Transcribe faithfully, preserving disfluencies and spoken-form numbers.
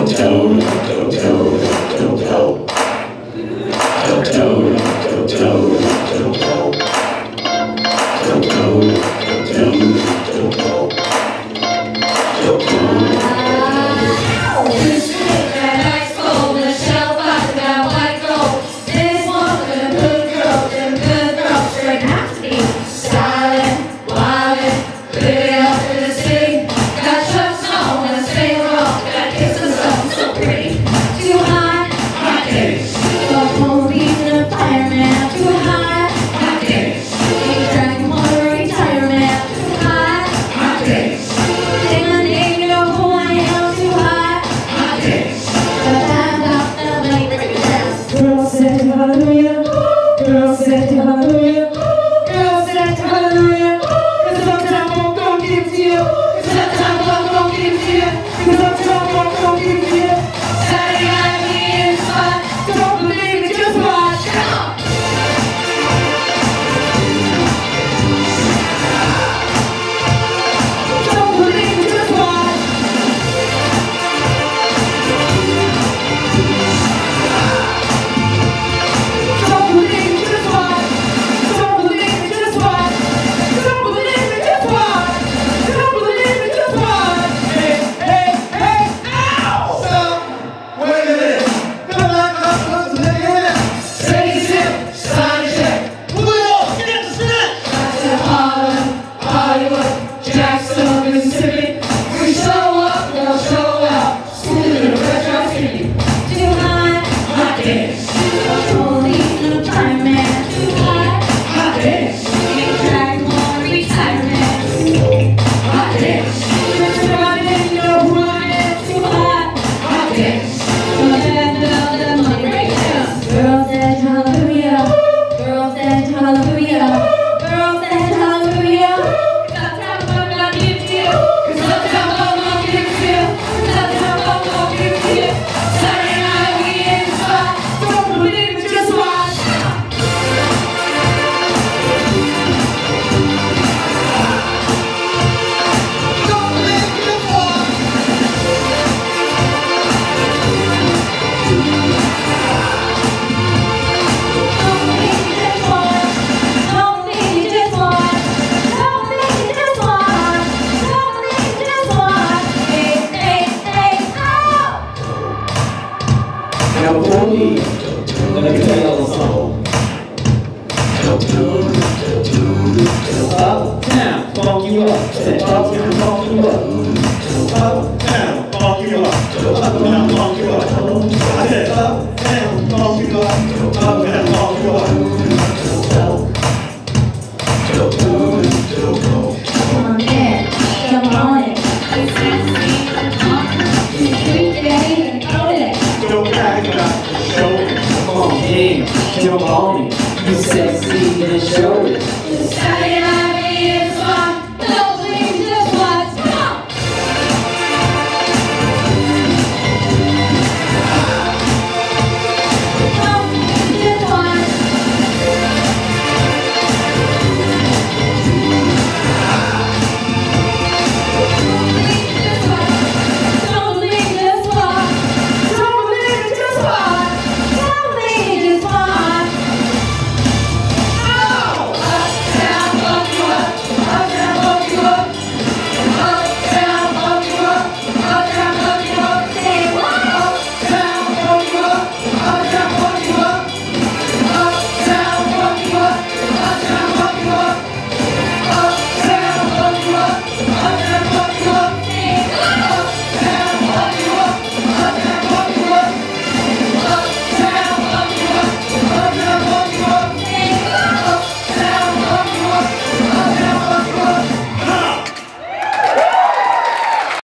UPTOWN, UPTOWN, UPTOWN, UPTOWN, UPTOWN, UPTOWN, UPTOWN, UPTOWN, UPTOWN, UPTOWN. This is that ice cold, the shell fight that white gold. This one for the good girls, them good girls straight have to be silent, wildin', living up in the city. Got chucks on and stay wrong, got kisses up so pretty. Too hot, hot days. The police and the fireman. Too hot, hot days. Ain't dragging water retirement. Too hot, hot days. Say my name, you know who I am. Too hot, hot days. But I'm not the late break it down. Girls say hallelujah. Girls say hallelujah. Girls say hallelujah. Cause sometimes I'm gon' give to you. Cause sometimes I'm gon' give to you. Cause sometimes I'm gon' give to you. Saturday night we in the spot. Don't believe it, just watch. Come on. Don't believe it, just watch. Don't believe it, just watch. Don't believe it, just watch. Don't believe it, just watch. Don't believe it, just watch. Hey, hey, hey, ow! Stop! Wait a minute! Feel like I'm supposed to take a minute! Take a sip, sign a check. Move it on! Get the snap! Got to Harlem, Hollywood, Jackson, Mississippi. We show up, they'll show out. School in the retro city. Too hot, hot days. The police and the fireman. Too hot, hot days. Ain't dragging more retirement. Hot days. Everybody didn't know who I am. Too hot, hot days. So bad about the money right now. Girls said hallelujah. Girls said hallelujah. Girls said hallelujah. Sometimes I'm gonna give to you. Cause sometimes I'm gonna give to you. Sometimes I'm gonna give to you. Saturday night we in the spot. Don't believe it, just watch. Don't believe me, just watch! Don't believe it, just watch. Don't believe it, just watch. Don't believe it, just watch. Don't believe it, just watch. Hey, hey, hey, oh! Now, police, let me tell y'all a song. UPTOWN, UPTOWN, Uptown, funk you up. Say uptown, funk you up. Uptown, funk you up. Uptown, funk you up. I said uptown, funk you up. Uptown.